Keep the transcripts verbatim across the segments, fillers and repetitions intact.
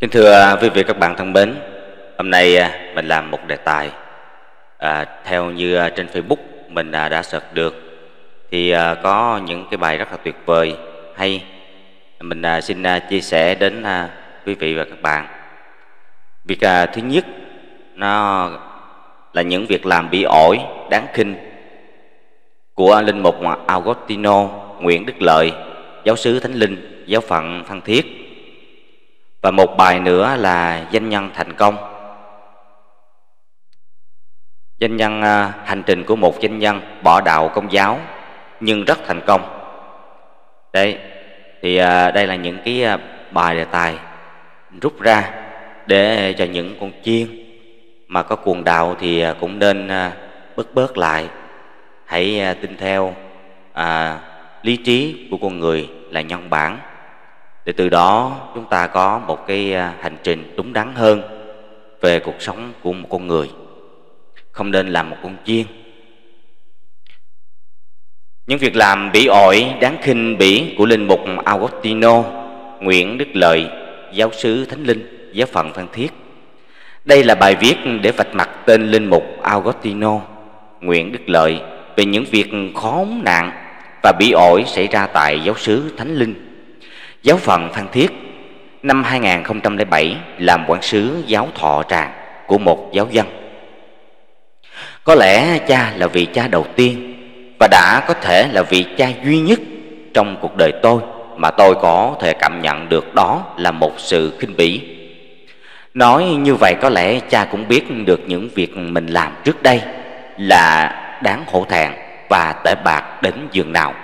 Kính thưa quý vị các bạn thân mến, hôm nay mình làm một đề tài à, theo như trên Facebook mình đã search được thì à, có những cái bài rất là tuyệt vời hay. Mình à, xin à, chia sẻ đến à, quý vị và các bạn. Việc à, thứ nhất nó là những việc làm bị ổi đáng khinh của linh mục Augustino Nguyễn Đức Lợi, giáo xứ Thánh Linh, giáo phận Phan Thiết. Và một bài nữa là danh nhân thành công. Danh nhân à, hành trình của một danh nhân bỏ đạo công giáo nhưng rất thành công. Đấy, thì à, đây là những cái à, bài đề tài rút ra để cho những con chiên mà có cuồng đạo thì à, cũng nên à, bớt bớt lại. Hãy à, tin theo à, lý trí của con người là nhân bản, để từ đó chúng ta có một cái hành trình đúng đắn hơn về cuộc sống của một con người, không nên làm một con chiên. Những việc làm bỉ ổi đáng khinh bỉ của linh mục Augustino Nguyễn Đức Lợi, giáo xứ Thánh Linh, giáo phận Phan Thiết. Đây là bài viết để vạch mặt tên linh mục Augustino Nguyễn Đức Lợi về những việc khốn nạn và bỉ ổi xảy ra tại giáo xứ Thánh Linh, giáo phận Phan Thiết năm hai nghìn không trăm lẻ bảy, làm quản sứ giáo Thọ Tràng của một giáo dân. Có lẽ cha là vị cha đầu tiên và đã có thể là vị cha duy nhất trong cuộc đời tôi mà tôi có thể cảm nhận được đó là một sự khinh bỉ. Nói như vậy có lẽ cha cũng biết được những việc mình làm trước đây là đáng hổ thẹn và tệ bạc đến giường nào.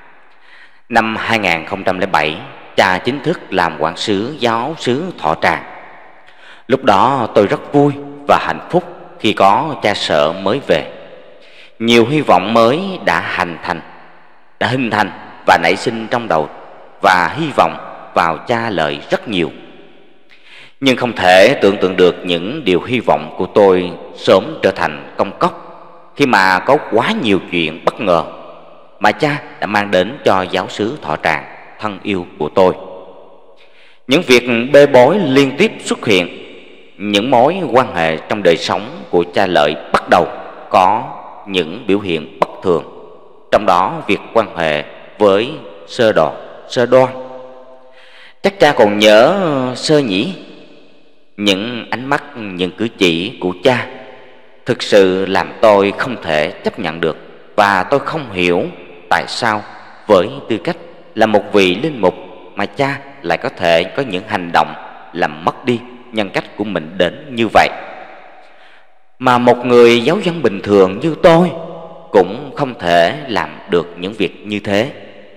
Năm hai nghìn không trăm lẻ bảy, cha chính thức làm quản sứ giáo xứ Thọ Tràng. Lúc đó tôi rất vui và hạnh phúc khi có cha sợ mới về. Nhiều hy vọng mới đã hành thành, đã hình thành và nảy sinh trong đầu, và hy vọng vào cha Lợi rất nhiều. Nhưng không thể tưởng tượng được những điều hy vọng của tôi sớm trở thành công cốc khi mà có quá nhiều chuyện bất ngờ mà cha đã mang đến cho giáo xứ Thọ Tràng thân yêu của tôi. Những việc bê bối liên tiếp xuất hiện, những mối quan hệ trong đời sống của cha Lợi bắt đầu có những biểu hiện bất thường, trong đó việc quan hệ với sơ đò, sơ đoan. Chắc cha còn nhớ sơ nhỉ? Những ánh mắt, những cử chỉ của cha thực sự làm tôi không thể chấp nhận được, và tôi không hiểu tại sao với tư cách là một vị linh mục mà cha lại có thể có những hành động làm mất đi nhân cách của mình đến như vậy. Mà một người giáo dân bình thường như tôi cũng không thể làm được những việc như thế.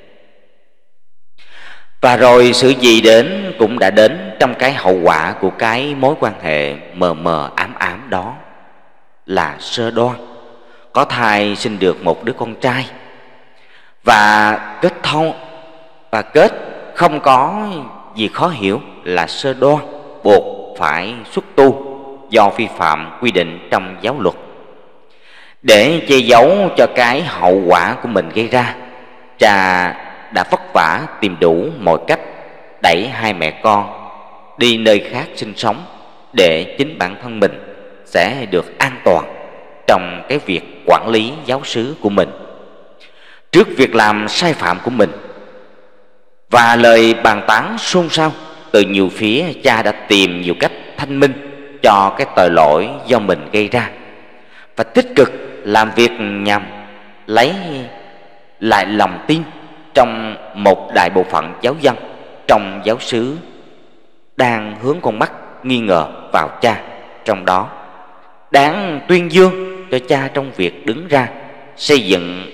Và rồi sự gì đến cũng đã đến trong cái hậu quả của cái mối quan hệ mờ mờ ám ám đó là sơ đoan. Có thai sinh được một đứa con trai và kết thông và kết không có gì khó hiểu là sơ đoan buộc phải xuất tu do vi phạm quy định trong giáo luật. Để che giấu cho cái hậu quả của mình gây ra, cha đã vất vả tìm đủ mọi cách đẩy hai mẹ con đi nơi khác sinh sống để chính bản thân mình sẽ được an toàn trong cái việc quản lý giáo xứ của mình. Trước việc làm sai phạm của mình và lời bàn tán xôn xao từ nhiều phía, cha đã tìm nhiều cách thanh minh cho cái tội lỗi do mình gây ra và tích cực làm việc nhằm lấy lại lòng tin trong một đại bộ phận giáo dân trong giáo xứ đang hướng con mắt nghi ngờ vào cha. Trong đó đáng tuyên dương cho cha trong việc đứng ra xây dựng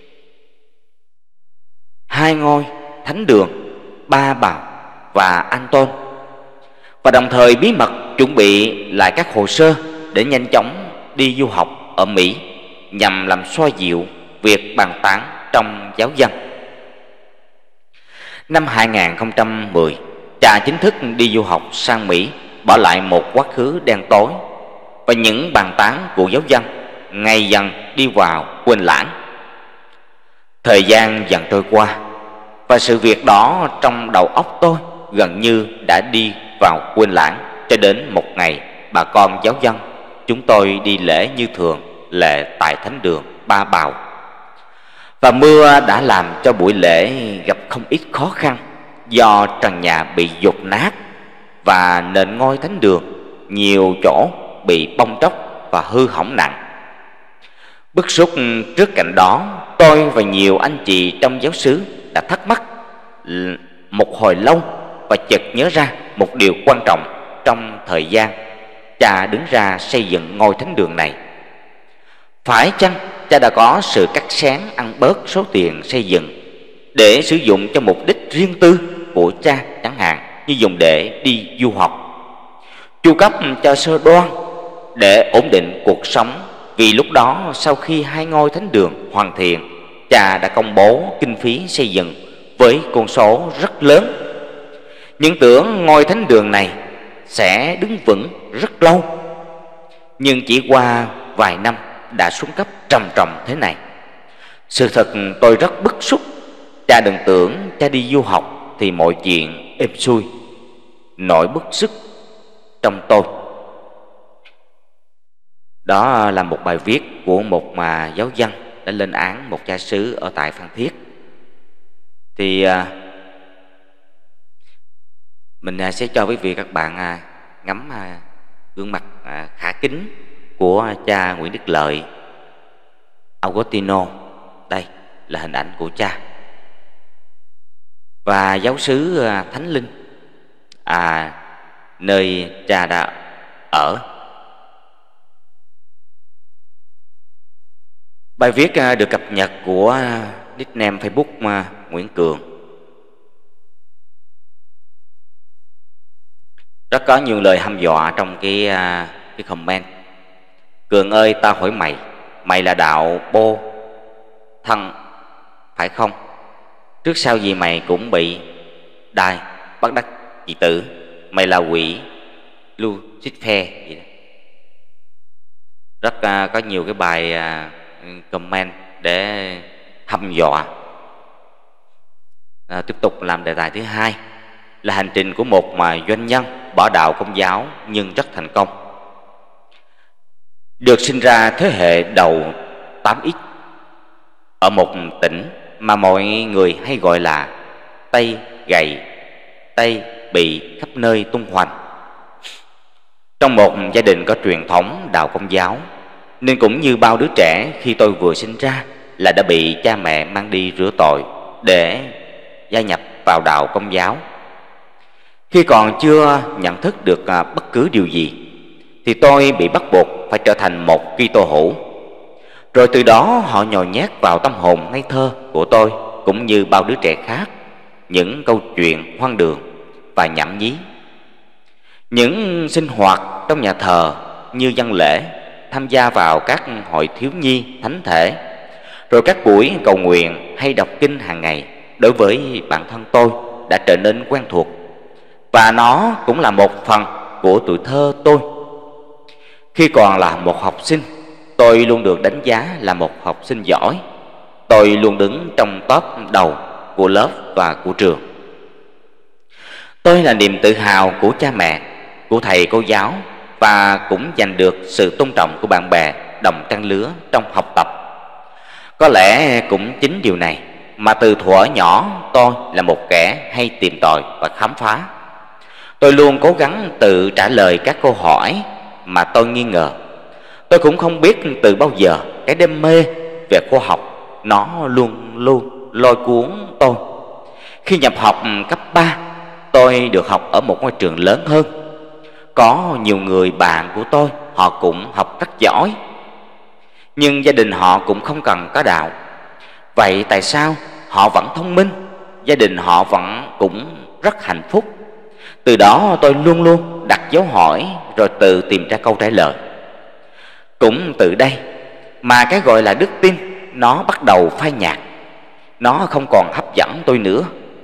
hai ngôi thánh đường Ba Bảo và An Tôn, và đồng thời bí mật chuẩn bị lại các hồ sơ để nhanh chóng đi du học ở Mỹ nhằm làm xoa dịu việc bàn tán trong giáo dân. Năm hai nghìn không trăm mười, cha chính thức đi du học sang Mỹ, bỏ lại một quá khứ đen tối, và những bàn tán của giáo dân ngày dần đi vào quên lãng. Thời gian dần trôi qua và sự việc đó trong đầu óc tôi gần như đã đi vào quên lãng, cho đến một ngày bà con giáo dân chúng tôi đi lễ như thường lệ tại thánh đường Ba Bào. Và mưa đã làm cho buổi lễ gặp không ít khó khăn, do trần nhà bị dột nát và nền ngôi thánh đường nhiều chỗ bị bong tróc và hư hỏng nặng. Bức xúc trước cảnh đó, tôi và nhiều anh chị trong giáo xứ đã thắc mắc một hồi lâu và chợt nhớ ra một điều quan trọng trong thời gian cha đứng ra xây dựng ngôi thánh đường này. Phải chăng cha đã có sự cắt xén ăn bớt số tiền xây dựng để sử dụng cho mục đích riêng tư của cha, chẳng hạn như dùng để đi du học, chu cấp cho sơ đoan để ổn định cuộc sống? Vì lúc đó, sau khi hai ngôi thánh đường hoàn thiện, cha đã công bố kinh phí xây dựng với con số rất lớn. Nhưng tưởng ngôi thánh đường này sẽ đứng vững rất lâu, nhưng chỉ qua vài năm đã xuống cấp trầm trọng thế này. Sự thật tôi rất bức xúc. Cha đừng tưởng cha đi du học thì mọi chuyện êm xuôi. Nỗi bức xúc trong tôi. Đó là một bài viết của một mà giáo dân đã lên án một cha xứ ở tại Phan Thiết. Thì à, mình à, sẽ cho quý vị các bạn à, ngắm à, gương mặt à, khả kính của cha Nguyễn Đức Lợi Augustino. Đây là hình ảnh của cha. Và giáo xứ à, Thánh Linh, à, nơi cha đã ở. Bài viết à, được cập nhật của à, nickname Facebook à, Nguyễn Cường. Rất có nhiều lời hăm dọa trong cái à, cái comment. Cường ơi, ta hỏi mày, mày là đạo bô thân phải không? Trước sau gì mày cũng bị đai bắt đắc dị tử. Mày là quỷ Lucifer vậy đó. Rất à, có nhiều cái bài à, comment để hăm dọa. À, tiếp tục làm đề tài thứ hai là hành trình của một mà doanh nhân bỏ đạo Công giáo nhưng rất thành công. Được sinh ra thế hệ đầu tám x ở một tỉnh mà mọi người hay gọi là Tây Gầy, Tây Bị khắp nơi tung hoành. Trong một gia đình có truyền thống đạo Công giáo, nên cũng như bao đứa trẻ khi tôi vừa sinh ra là đã bị cha mẹ mang đi rửa tội để gia nhập vào đạo Công giáo. Khi còn chưa nhận thức được bất cứ điều gì thì tôi bị bắt buộc phải trở thành một Kitô hữu. Rồi từ đó họ nhồi nhét vào tâm hồn ngây thơ của tôi, cũng như bao đứa trẻ khác, những câu chuyện hoang đường và nhảm nhí. Những sinh hoạt trong nhà thờ như dâng lễ, tham gia vào các hội thiếu nhi thánh thể, rồi các buổi cầu nguyện hay đọc kinh hàng ngày, đối với bản thân tôi đã trở nên quen thuộc. Và nó cũng là một phần của tuổi thơ tôi. Khi còn là một học sinh, tôi luôn được đánh giá là một học sinh giỏi. Tôi luôn đứng trong top đầu của lớp và của trường. Tôi là niềm tự hào của cha mẹ, của thầy cô giáo, và cũng giành được sự tôn trọng của bạn bè đồng trang lứa trong học tập. Có lẽ cũng chính điều này mà từ thuở nhỏ tôi là một kẻ hay tìm tòi và khám phá. Tôi luôn cố gắng tự trả lời các câu hỏi mà tôi nghi ngờ. Tôi cũng không biết từ bao giờ cái đam mê về khoa học nó luôn luôn lôi cuốn tôi. Khi nhập học cấp ba, tôi được học ở một ngôi trường lớn hơn. Có nhiều người bạn của tôi, họ cũng học rất giỏi, nhưng gia đình họ cũng không cần có đạo. Vậy tại sao họ vẫn thông minh, gia đình họ vẫn cũng rất hạnh phúc? Từ đó tôi luôn luôn đặt dấu hỏi rồi tự tìm ra câu trả lời. Cũng từ đây mà cái gọi là đức tin nó bắt đầu phai nhạt. Nó không còn hấp dẫn tôi nữa.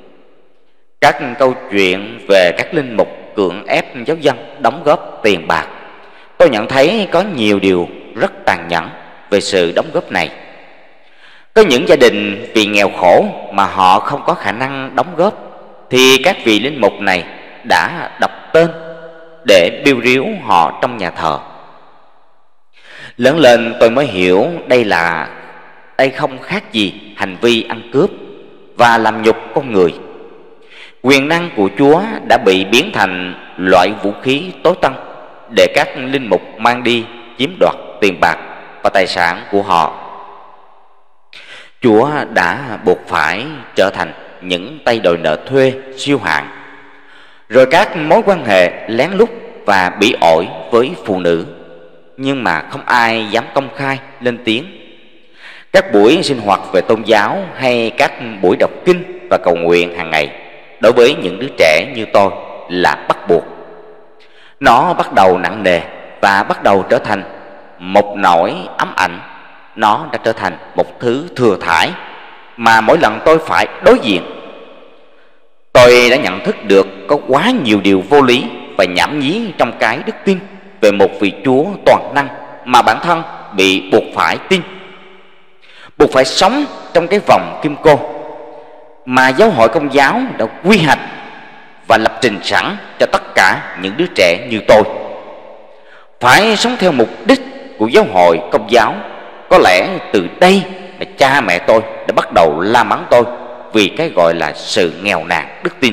Các câu chuyện về các linh mục cưỡng ép giáo dân đóng góp tiền bạc, tôi nhận thấy có nhiều điều rất tàn nhẫn về sự đóng góp này. Có những gia đình vì nghèo khổ mà họ không có khả năng đóng góp, thì các vị linh mục này đã độc tên để biêu riếu họ trong nhà thờ. Lớn lên tôi mới hiểu đây là đây không khác gì hành vi ăn cướp và làm nhục con người. Quyền năng của Chúa đã bị biến thành loại vũ khí tối tân để các linh mục mang đi chiếm đoạt tiền bạc và tài sản của họ. Chúa đã buộc phải trở thành những tay đòi nợ thuê siêu hạng, rồi các mối quan hệ lén lút và bỉ ổi với phụ nữ, nhưng mà không ai dám công khai lên tiếng. Các buổi sinh hoạt về tôn giáo hay các buổi đọc kinh và cầu nguyện hàng ngày đối với những đứa trẻ như tôi là bắt buộc. Nó bắt đầu nặng nề và bắt đầu trở thành một nỗi ám ảnh. Nó đã trở thành một thứ thừa thãi mà mỗi lần tôi phải đối diện. Tôi đã nhận thức được có quá nhiều điều vô lý và nhảm nhí trong cái đức tin về một vị Chúa toàn năng mà bản thân bị buộc phải tin, buộc phải sống trong cái vòng kim cô mà giáo hội Công giáo đã quy hoạch và lập trình sẵn cho tất cả những đứa trẻ như tôi. Phải sống theo mục đích của giáo hội Công giáo. Có lẽ từ đây là cha mẹ tôi đã bắt đầu la mắng tôi vì cái gọi là sự nghèo nàn đức tin.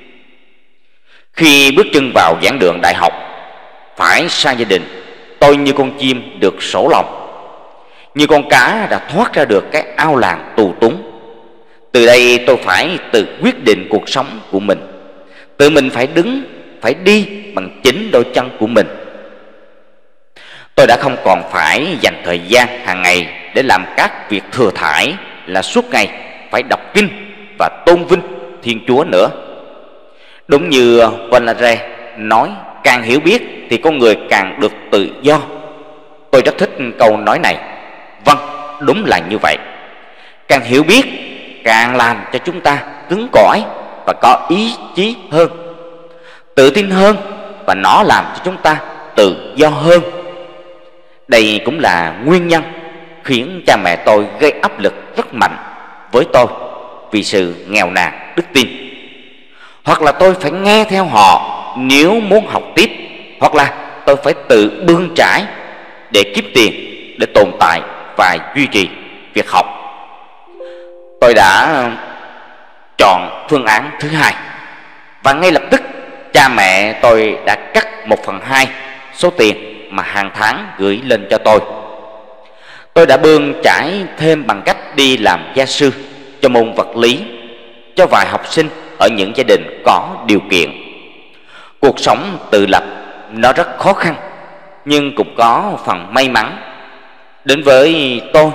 Khi bước chân vào giảng đường đại học, phải xa gia đình, tôi như con chim được sổ lòng, như con cá đã thoát ra được cái ao làng tù túng. Từ đây tôi phải tự quyết định cuộc sống của mình, tự mình phải đứng, phải đi bằng chính đôi chân của mình. Tôi đã không còn phải dành thời gian hàng ngày để làm các việc thừa thãi là suốt ngày phải đọc kinh và tôn vinh Thiên Chúa nữa. Đúng như Voltaire nói, càng hiểu biết thì con người càng được tự do. Tôi rất thích câu nói này. Vâng, đúng là như vậy. Càng hiểu biết càng làm cho chúng ta cứng cỏi và có ý chí hơn, tự tin hơn, và nó làm cho chúng ta tự do hơn. Đây cũng là nguyên nhân khiến cha mẹ tôi gây áp lực rất mạnh với tôi vì sự nghèo nàn đức tin. Hoặc là tôi phải nghe theo họ nếu muốn học tiếp, hoặc là tôi phải tự bươn trải để kiếm tiền để tồn tại và duy trì việc học. Tôi đã chọn phương án thứ hai, và ngay lập tức cha mẹ tôi đã cắt một phần hai số tiền mà hàng tháng gửi lên cho tôi. Tôi đã bươn trải thêm bằng cách đi làm gia sư cho môn vật lý cho vài học sinh ở những gia đình có điều kiện. Cuộc sống tự lập nó rất khó khăn, nhưng cũng có phần may mắn đến với tôi.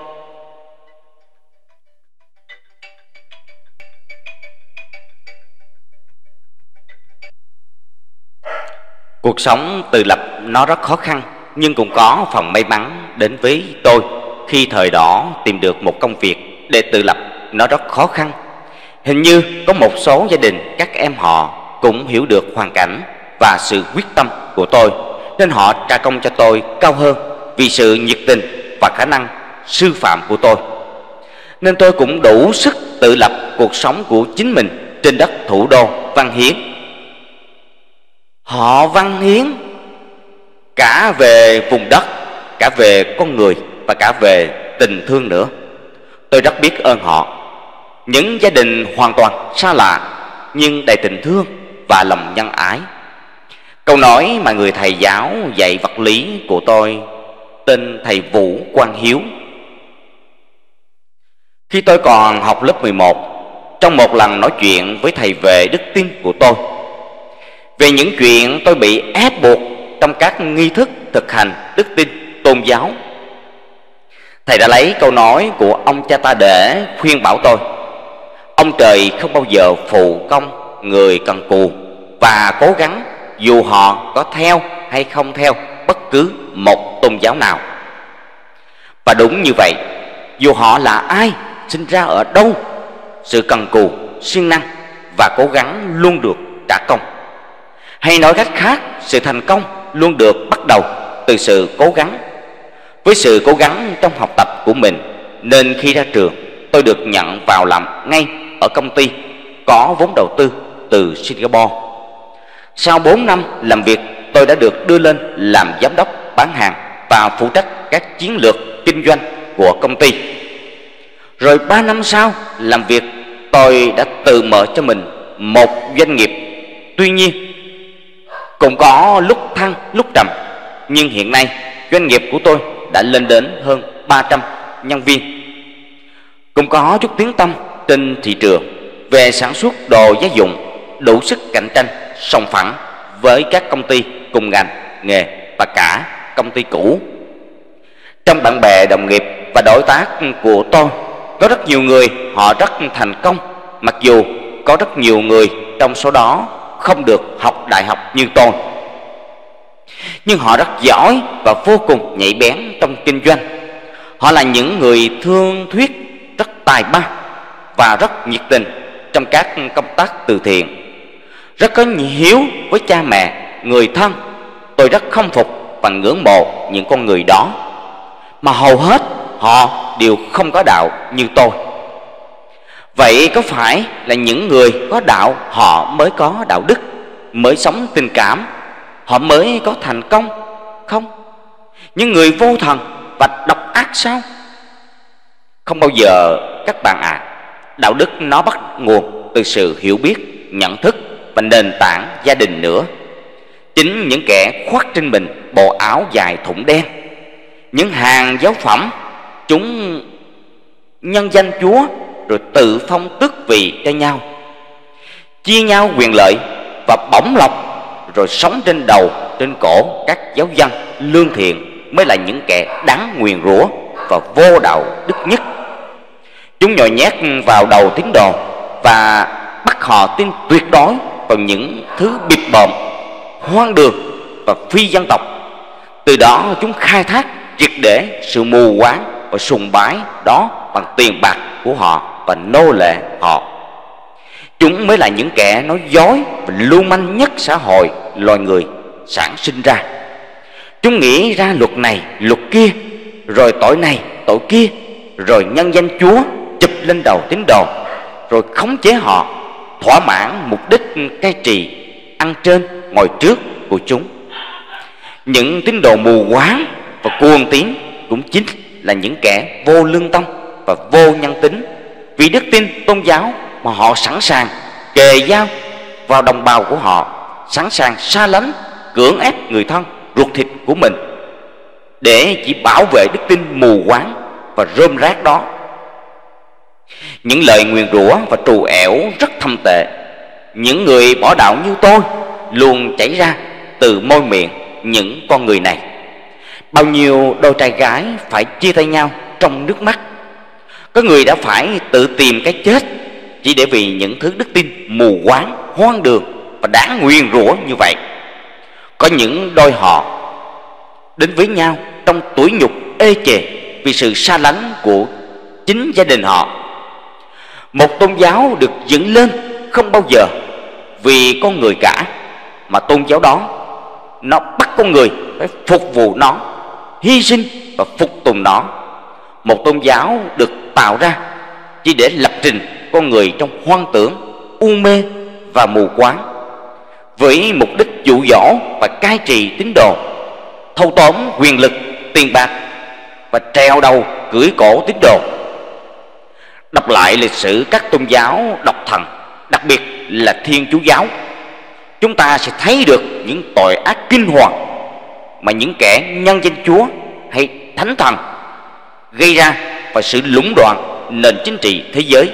Cuộc sống tự lập nó rất khó khăn, nhưng cũng có phần may mắn đến với tôi khi thời đó tìm được một công việc để tự lập nó rất khó khăn. Hình như có một số gia đình các em họ cũng hiểu được hoàn cảnh và sự quyết tâm của tôi, nên họ trả công cho tôi cao hơn vì sự nhiệt tình và khả năng sư phạm của tôi. Nên tôi cũng đủ sức tự lập cuộc sống của chính mình trên đất thủ đô Văn Hiến. Họ Văn Hiến cả về vùng đất, cả về con người và cả về tình thương nữa. Tôi rất biết ơn họ. Những gia đình hoàn toàn xa lạ nhưng đầy tình thương và lòng nhân ái. Câu nói mà người thầy giáo dạy vật lý của tôi, tên thầy Vũ Quang Hiếu, khi tôi còn học lớp mười một, trong một lần nói chuyện với thầy về đức tin của tôi, về những chuyện tôi bị ép buộc trong các nghi thức thực hành đức tin tôn giáo, thầy đã lấy câu nói của ông cha ta để khuyên bảo tôi. Ông trời không bao giờ phụ công người cần cù và cố gắng, dù họ có theo hay không theo bất cứ một tôn giáo nào. Và đúng như vậy, dù họ là ai, sinh ra ở đâu, sự cần cù, siêng năng và cố gắng luôn được trả công. Hay nói cách khác, sự thành công luôn được bắt đầu từ sự cố gắng. Với sự cố gắng trong học tập của mình, nên khi ra trường, tôi được nhận vào làm ngay ở công ty có vốn đầu tư từ Singapore. Sau bốn năm làm việc, tôi đã được đưa lên làm giám đốc bán hàng và phụ trách các chiến lược kinh doanh của công ty. Rồi ba năm sau làm việc, tôi đã tự mở cho mình một doanh nghiệp. Tuy nhiên, cũng có lúc thăng lúc trầm, nhưng hiện nay doanh nghiệp của tôi đã lên đến hơn ba trăm nhân viên. Cũng có chút tiếng tăm trên thị trường về sản xuất đồ gia dụng, đủ sức cạnh tranh sòng phẳng với các công ty cùng ngành nghề và cả công ty cũ. Trong bạn bè, đồng nghiệp và đối tác của tôi, có rất nhiều người họ rất thành công, mặc dù có rất nhiều người trong số đó không được học đại học như tôi. Nhưng họ rất giỏi và vô cùng nhạy bén trong kinh doanh. Họ là những người thương thuyết rất tài ba và rất nhiệt tình trong các công tác từ thiện, rất có hiếu với cha mẹ, người thân. Tôi rất khâm phục và ngưỡng mộ những con người đó, mà hầu hết họ đều không có đạo như tôi. Vậy có phải là những người có đạo họ mới có đạo đức, mới sống tình cảm, họ mới có thành công không? Những người vô thần và độc ác sao? Không bao giờ các bạn ạ. À. Đạo đức nó bắt nguồn từ sự hiểu biết, nhận thức và nền tảng gia đình nữa. Chính những kẻ khoác trên mình bộ áo dài thụng đen, những hàng giáo phẩm, chúng nhân danh Chúa rồi tự phong tước vị cho nhau, chia nhau quyền lợi và bổng lộc, rồi sống trên đầu trên cổ các giáo dân lương thiện mới là những kẻ đáng nguyền rủa và vô đạo đức nhất. Chúng nhồi nhét vào đầu tín đồ và bắt họ tin tuyệt đối vào những thứ bịp bợm, hoang đường và phi dân tộc. Từ đó chúng khai thác triệt để sự mù quáng và sùng bái đó bằng tiền bạc của họ và nô lệ họ. Chúng mới là những kẻ nói dối và lưu manh nhất xã hội loài người sản sinh ra. Chúng nghĩ ra luật này luật kia, rồi tội này tội kia, rồi nhân danh Chúa chụp lên đầu tín đồ, rồi khống chế họ, thỏa mãn mục đích cai trị, ăn trên ngồi trước của chúng. Những tín đồ mù quáng và cuồng tín cũng chính là những kẻ vô lương tâm và vô nhân tính, vì đức tin tôn giáo mà họ sẵn sàng kề dao vào đồng bào của họ, sẵn sàng xa lánh, cưỡng ép người thân ruột thịt của mình để chỉ bảo vệ đức tin mù quáng và rơm rác đó. Những lời nguyền rủa và trù ẻo rất thâm tệ. Những người bỏ đạo như tôi luôn chảy ra từ môi miệng những con người này. Bao nhiêu đôi trai gái phải chia tay nhau trong nước mắt. Có người đã phải tự tìm cái chết chỉ để vì những thứ đức tin mù quáng, hoang đường và đáng nguyền rủa như vậy. Có những đôi họ đến với nhau trong tủi nhục ê chề vì sự xa lánh của chính gia đình họ. Một tôn giáo được dựng lên không bao giờ vì con người cả, mà tôn giáo đó nó bắt con người phải phục vụ nó, hy sinh và phục tùng nó. Một tôn giáo được tạo ra chỉ để lập trình con người trong hoang tưởng, u mê và mù quáng, với mục đích dụ dỗ và cai trị tín đồ, thâu tóm quyền lực, tiền bạc và treo đầu cưỡi cổ tín đồ. Đọc lại lịch sử các tôn giáo độc thần, đặc biệt là Thiên Chúa giáo, chúng ta sẽ thấy được những tội ác kinh hoàng mà những kẻ nhân danh Chúa hay Thánh Thần gây ra và sự lũng đoạn nền chính trị thế giới.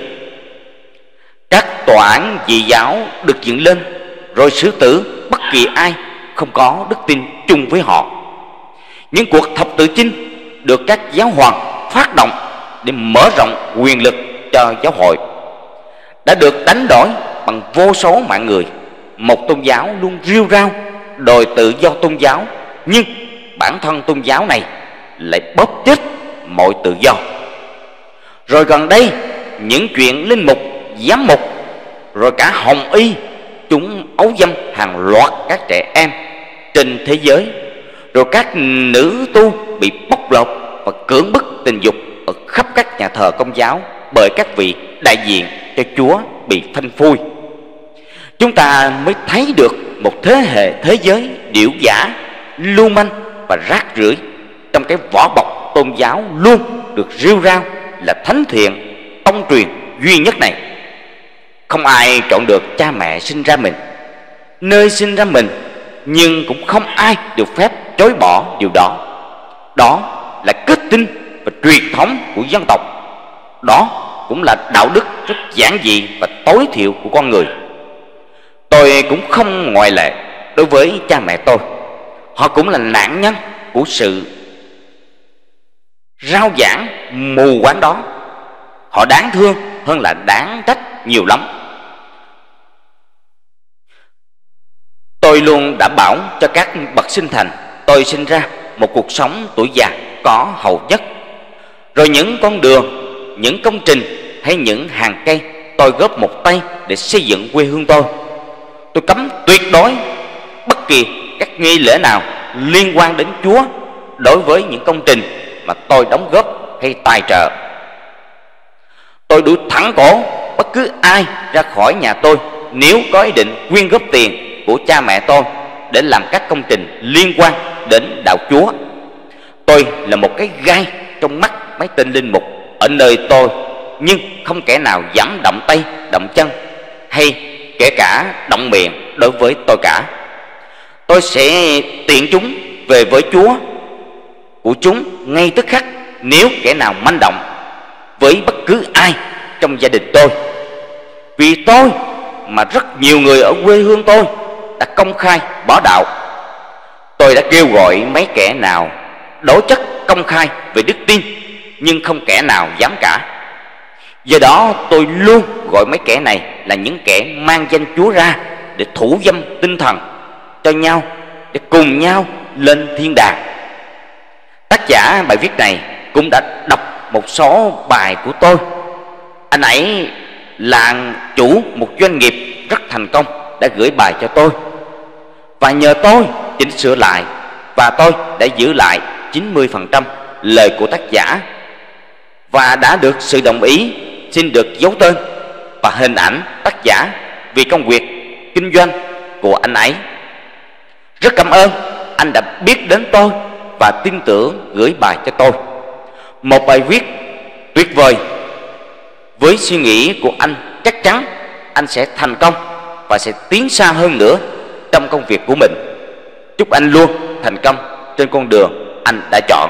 Các tòa án dị giáo được dựng lên rồi xử tử bất kỳ ai không có đức tin chung với họ. Những cuộc thập tự chinh được các giáo hoàng phát động để mở rộng quyền lực cho giáo hội đã được đánh đổi bằng vô số mạng người. Một tôn giáo luôn rêu rao đòi tự do tôn giáo, nhưng bản thân tôn giáo này lại bóp chết mọi tự do. Rồi gần đây, những chuyện linh mục, giám mục, rồi cả hồng y, chúng ấu dâm hàng loạt các trẻ em trên thế giới. Rồi các nữ tu bị bóc lột và cưỡng bức tình dục ở khắp các nhà thờ công giáo bởi các vị đại diện cho Chúa bị phanh phui. Chúng ta mới thấy được một thế hệ thế giới điểu giả, lưu manh và rác rưởi trong cái vỏ bọc tôn giáo luôn được rêu rao là thánh thiện, tông truyền duy nhất này. Không ai chọn được cha mẹ sinh ra mình, nơi sinh ra mình, nhưng cũng không ai được phép chối bỏ điều đó. Đó là kết tinh và truyền thống của dân tộc. Đó cũng là đạo đức rất giản dị và tối thiểu của con người. Tôi cũng không ngoại lệ đối với cha mẹ tôi. Họ cũng là nạn nhân của sự rao giảng mù quáng đó. Họ đáng thương hơn là đáng trách nhiều lắm. Tôi luôn đảm bảo cho các bậc sinh thành tôi sinh ra một cuộc sống tuổi già có hậu nhất. Rồi những con đường, những công trình hay những hàng cây tôi góp một tay để xây dựng quê hương tôi. Tôi cấm tuyệt đối bất kỳ các nghi lễ nào liên quan đến Chúa đối với những công trình mà tôi đóng góp hay tài trợ. Tôi đuổi thẳng cổ bất cứ ai ra khỏi nhà tôi nếu có ý định quyên góp tiền của cha mẹ tôi để làm các công trình liên quan đến đạo Chúa. Tôi là một cái gai trong mắt mấy tên linh mục ở nơi tôi, nhưng không kẻ nào dám động tay động chân hay kể cả động miệng đối với tôi cả. Tôi sẽ tiện chúng về với Chúa của chúng ngay tức khắc nếu kẻ nào manh động với bất cứ ai trong gia đình tôi. Vì tôi mà rất nhiều người ở quê hương tôi đã công khai bỏ đạo. Tôi đã kêu gọi mấy kẻ nào đối chất công khai về đức tin, nhưng không kẻ nào dám cả. Do đó tôi luôn gọi mấy kẻ này là những kẻ mang danh Chúa ra để thủ dâm tinh thần cho nhau, để cùng nhau lên thiên đàng. Tác giả bài viết này cũng đã đọc một số bài của tôi. Anh ấy là chủ một doanh nghiệp rất thành công, đã gửi bài cho tôi và nhờ tôi chỉnh sửa lại, và tôi đã giữ lại chín mươi phần trăm lời của tác giả và đã được sự đồng ý xin được giấu tên và hình ảnh tác giả vì công việc kinh doanh của anh ấy. Rất cảm ơn anh đã biết đến tôi và tin tưởng gửi bài cho tôi. Một bài viết tuyệt vời. Với suy nghĩ của anh, chắc chắn anh sẽ thành công và sẽ tiến xa hơn nữa trong công việc của mình. Chúc anh luôn thành công trên con đường anh đã chọn.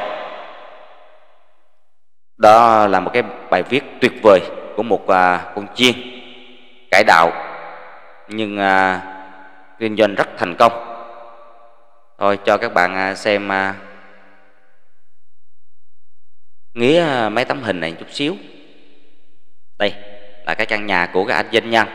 Đó là một cái bài viết tuyệt vời của một à, con chiên cải đạo, nhưng à, kinh doanh rất thành công. Thôi cho các bạn à, xem à, nghĩa à, mấy tấm hình này chút xíu. Đây là cái căn nhà của cái anh doanh nhân.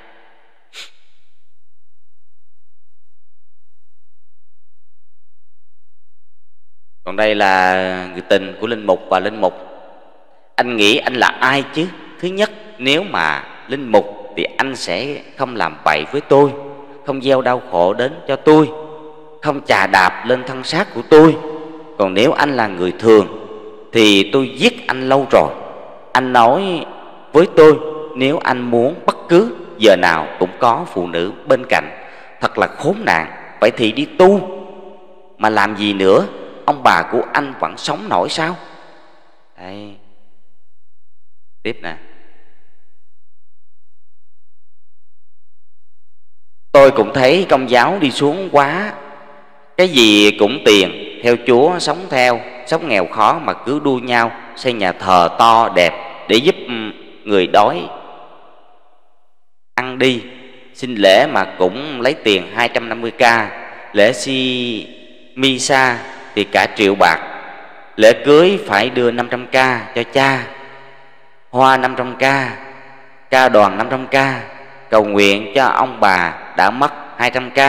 Còn đây là người tình của linh mục và linh mục. Anh nghĩ anh là ai chứ? Thứ nhất, nếu mà linh mục thì anh sẽ không làm bậy với tôi, không gieo đau khổ đến cho tôi, không chà đạp lên thân xác của tôi. Còn nếu anh là người thường thì tôi giết anh lâu rồi. Anh nói với tôi nếu anh muốn bất cứ giờ nào cũng có phụ nữ bên cạnh, thật là khốn nạn. Vậy thì đi tu mà làm gì nữa? Ông bà của anh vẫn sống nổi sao? Đây, tiếp nè. Tôi cũng thấy Công giáo đi xuống quá. Cái gì cũng tiền, theo Chúa sống theo, sống nghèo khó mà cứ đua nhau xây nhà thờ to đẹp để giúp người đói ăn đi. Xin lễ mà cũng lấy tiền hai trăm năm mươi k, lễ si misa thì cả triệu bạc, lễ cưới phải đưa năm trăm k cho cha, hoa năm trăm k, ca đoàn năm trăm k, cầu nguyện cho ông bà đã mất hai trăm k.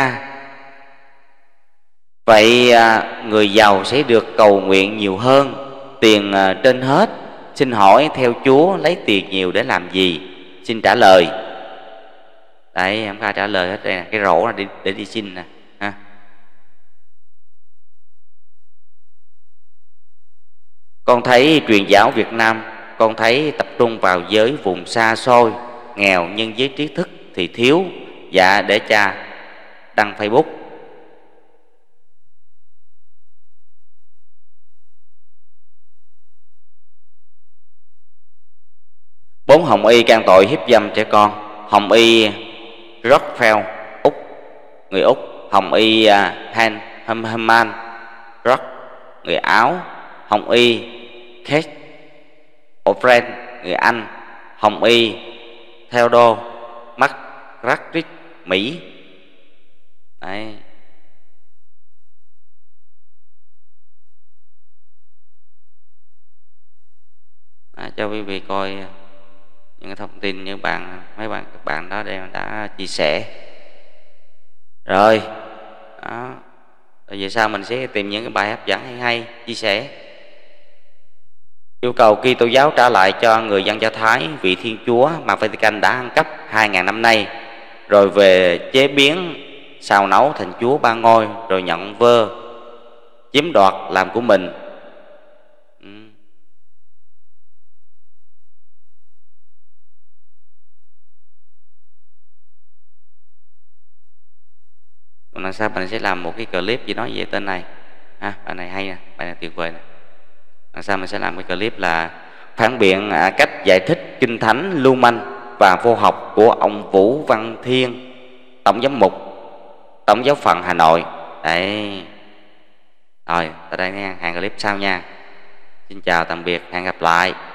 Vậy người giàu sẽ được cầu nguyện nhiều hơn, tiền trên hết. Xin hỏi theo Chúa lấy tiền nhiều để làm gì? Xin trả lời. Đấy, không có trả lời hết. Đây là cái rổ để, để đi xin nè ha. Con thấy truyền giáo Việt Nam, con thấy tập trung vào giới vùng xa xôi, nghèo, nhưng giới trí thức thì thiếu. Dạ để cha đăng Facebook. Bốn Hồng Y can tội hiếp dâm trẻ con. Hồng Y Rockefeller, Úc, người Úc. Hồng Y uh, Han Herman Rock, người Áo. Hồng Y Kate O'Brien, người Anh. Hồng Y Theodore McGrath, Mỹ. Đấy. À, cho quý vị coi những cái thông tin như bạn mấy bạn các bạn đó đây đã chia sẻ rồi đó. Rồi về sau mình sẽ tìm những cái bài hấp dẫn hay hay chia sẻ. Yêu cầu Kitô giáo trả lại cho người dân Do Thái vị Thiên Chúa mà Vatican đã ăn cắp hai ngàn năm nay, rồi về chế biến xào nấu thành Chúa Ba Ngôi, rồi nhận vơ chiếm đoạt làm của mình. ừ. Còn lần sau mình sẽ làm một cái clip gì nói về tên này. À, bài này hay nè, bài này tuyệt vời nè. Lần sau mình sẽ làm cái clip là phản biện à, cách giải thích kinh thánh lưu manh và vô học của ông Vũ Văn Thiên, tổng giám mục Tổng giáo phận Hà Nội. Đấy. Rồi, tại đây nha, hẹn clip sau nha. Xin chào tạm biệt, hẹn gặp lại.